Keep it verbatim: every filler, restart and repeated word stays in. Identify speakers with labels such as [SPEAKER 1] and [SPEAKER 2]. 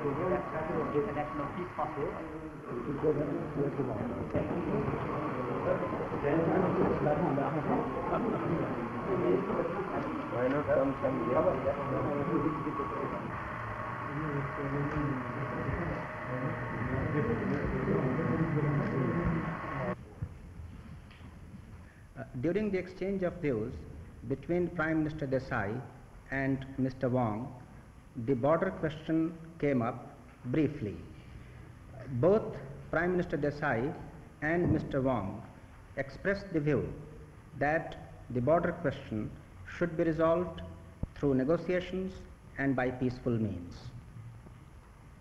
[SPEAKER 1] selection of peace possible.
[SPEAKER 2] Why not come from here?
[SPEAKER 3] Uh, during the exchange of views between Prime Minister Desai and Mister Wang, the border question came up briefly. Both Prime Minister Desai and Mister Wang expressed the view that the border question should be resolved through negotiations and by peaceful means.